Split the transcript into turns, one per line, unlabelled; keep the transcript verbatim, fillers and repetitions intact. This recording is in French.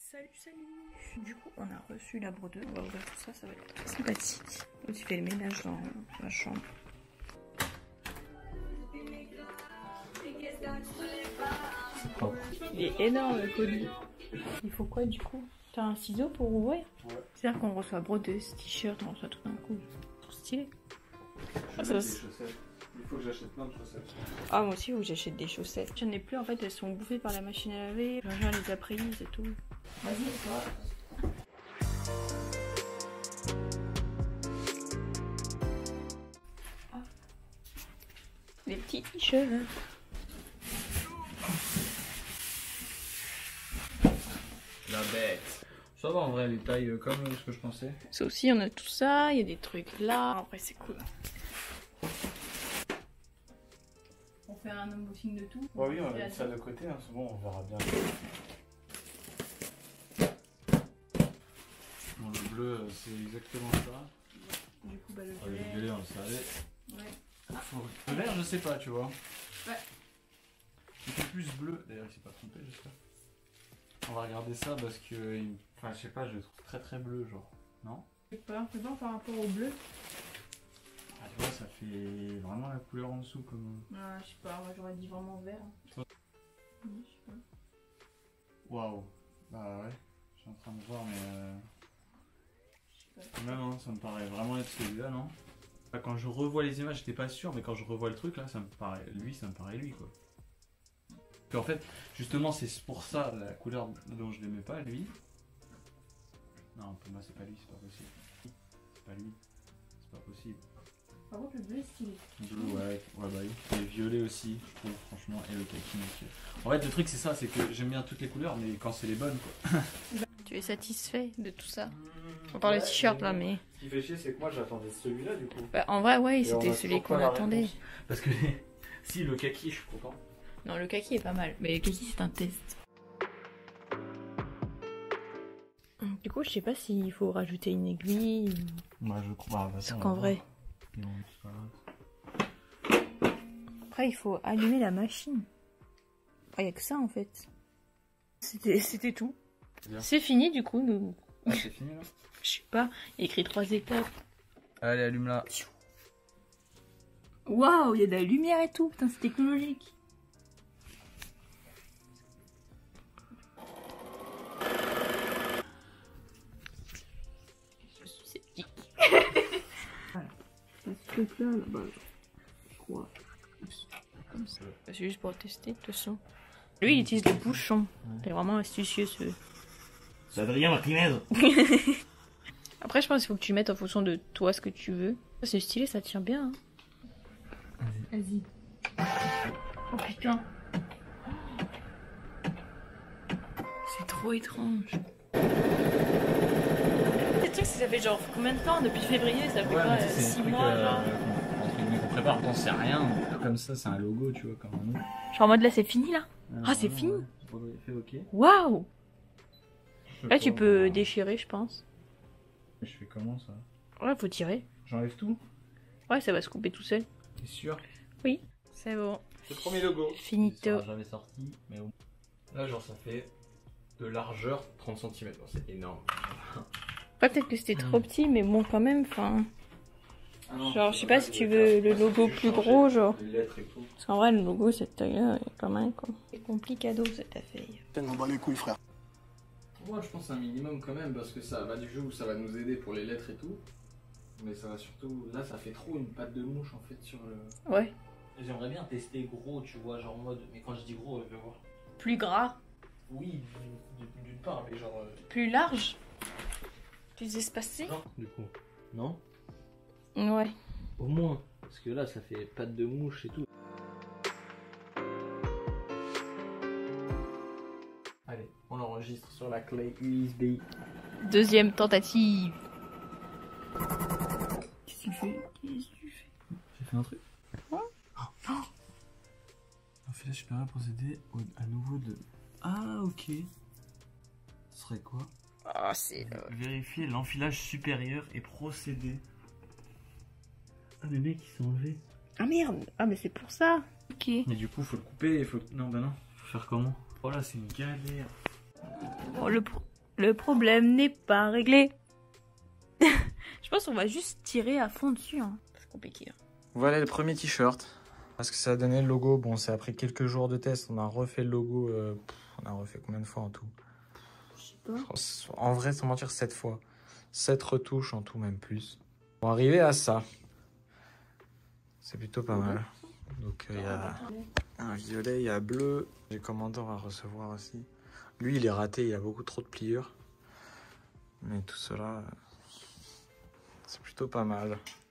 Salut, salut. Du coup, on a reçu la brodeuse. On va ouvrir tout ça, ça va être très sympathique. Tu fais le ménage dans la chambre. Oh. Il est énorme le colis. Il faut quoi du coup? T'as un ciseau pour ouvrir? Ouais. C'est-à-dire qu'on reçoit brodeuse, t-shirt, on reçoit tout d'un coup. Trop stylé.
Ah, ça, il faut que j'achète plein de chaussettes.
Ah, moi aussi, il faut que j'achète des chaussettes. J'en ai plus en fait, elles sont bouffées par la machine à laver. Je viens les après-midi et tout. Vas-y, toi. Ah. Les petits cheveux.
La bête. Ça va en vrai, les tailles comme ce que je pensais.
Ça aussi, on a tout ça, il y a des trucs là. En vrai, c'est cool. On fait un unboxing de tout.
Ouais, oui, on va mettre ça de côté, hein. C'est bon, on verra bien. Bon, le bleu, c'est exactement ça.
Du coup, bah, le
Ah,
violet.
le violet, on le savait.
Ouais.
Ah. Le vert, je sais pas, tu vois.
Ouais.
C'était plus bleu. D'ailleurs, il s'est pas trompé, j'espère. On va regarder ça parce que. Enfin, je sais pas, je le trouve très très bleu, genre. Non?
Je sais pas, c'est pas par rapport au bleu.
Ah, tu vois, ça fait vraiment la couleur en dessous comme.
Ah, je sais pas, moi j'aurais dit vraiment vert.
Toi.
Oui, je sais pas.
Waouh. Bah ouais, je suis en train de voir, mais. Euh...
Je sais pas.
Non, non, ça me paraît vraiment être celui-là, non? Quand je revois les images, j'étais pas sûr, mais quand je revois le truc là, ça me paraît. Lui, ça me paraît lui, quoi. Puis en fait, justement, c'est pour ça la couleur dont je l'aimais pas, lui. Non, pour moi, c'est pas lui, c'est pas possible. C'est pas lui, c'est pas possible.
Par contre, le bleu est stylé.
Bleu, ouais, ouais, bah oui. Et violet aussi, je trouve, franchement, et le kaki. Donc... En fait, le truc, c'est ça, c'est que j'aime bien toutes les couleurs, mais quand c'est les bonnes, quoi.
Tu es satisfait de tout ça? On parle de t-shirt là, mais.
Ce qui fait chier, c'est que moi, j'attendais celui-là, du coup.
Bah, en vrai, ouais, c'était celui qu'on attendait.
Parce que si, le kaki, je suis content.
Non, le kaki est pas mal, mais le kaki c'est un test. Du coup, je sais pas s'il faut rajouter une aiguille.
Moi, je crois.
Parce qu'en vrai.
Non, c'est pas grave.
Après, il faut allumer la machine. Il n'y a que ça en fait. C'était tout. C'est fini du coup. Nous...
Ah, c'est fini là?
Je sais pas, il y a écrit trois étapes.
Allez, allume-la.
Waouh, il y a de la lumière et tout. Putain, c'est technologique. Je suis sceptique. Voilà. Ce truc là, là-bas, je crois. Comme ça. C'est juste pour tester, de toute façon. Lui, il utilise le bouchon. C'est vraiment astucieux ce.
C'est Adrien Martinez.
Après, je pense qu'il faut que tu mettes en fonction de toi ce que tu veux. C'est stylé, ça tient bien. Hein. Vas-y. Oh putain. C'est trop étrange. Le truc, ça fait genre combien de temps? Depuis février, ça fait
Ouais,
quoi? six mois,
euh,
genre.
Entre guillemets qu'on prépare, on sait rien. Comme ça, c'est un logo, tu vois, comme un autre.
Genre en mode là, c'est fini là?
Alors,
Ah, c'est
ouais,
fini?
Ouais. Fait OK.
Waouh! Là, tu peux
voir.
déchirer, je pense.
Je fais comment ça?
Ouais, faut tirer.
J'enlève tout?
Ouais, ça va se couper tout seul.
T'es sûr?
Oui, c'est bon.
Le premier logo.
Finito.
Ça sera jamais sorti, mais bon. Là, genre, ça fait de largeur trente centimètres. Bon, c'est énorme.
Après, peut-être que c'était trop petit, mais bon, quand même, enfin.
Ah non,
genre, je sais pas si tu veux le logo plus gros, genre.
Les lettres et tout.
Parce qu'en vrai, le logo, cette taille-là, est quand même, quoi. C'est complicado, cette affaire.
Tellement bas les couilles, frère.
Moi, je pense un minimum quand même, parce que ça va du jeu où ça va nous aider pour les lettres et tout. Mais ça va surtout. Là, ça fait trop une patte de mouche en fait sur le.
Ouais.
J'aimerais bien tester gros, tu vois, genre en mode. Mais quand je dis gros, je vais voir.
Plus gras.
Oui, d'une d'une part, mais genre. euh,
Plus large. Plus espacé.
Non, du coup. Non?
Ouais.
Au moins. Parce que là, ça fait patte de mouche et tout.
Allez, on enregistre sur la clé U S B.
Deuxième tentative. Qu'est-ce que tu fais? Qu'est-ce que tu fais?
J'ai fait un truc.
Hein?
Oh. Enfilage supérieur procédé au, à nouveau de. Ah, ok. Ce serait quoi?
Ah, c'est là.
Vérifier l'enfilage supérieur et procéder. Ah, mais mec, il s'est enlevé.
Ah merde. Ah, mais c'est pour ça. Ok.
Mais du coup, faut le couper. Faut... Non, bah non. Faut faire comment? Oh là, c'est une galère.
Oh, le pro... Le problème n'est pas réglé. Je pense qu'on va juste tirer à fond dessus. Hein. C'est compliqué. Hein.
Voilà le premier t-shirt. Parce que ça a donné le logo. Bon, c'est après quelques jours de test. On a refait le logo. Euh, pff, on a refait combien de fois en tout?
Je sais pas.
Je crois, en vrai, sans mentir, sept fois. sept retouches en tout, même plus. Pour arriver à ça. C'est plutôt pas mal. Donc, il euh, y a un violet, il y a bleu. J'ai commandé, on va recevoir aussi. Lui, il est raté. Il y a beaucoup trop de pliures. Mais tout cela, c'est plutôt pas mal.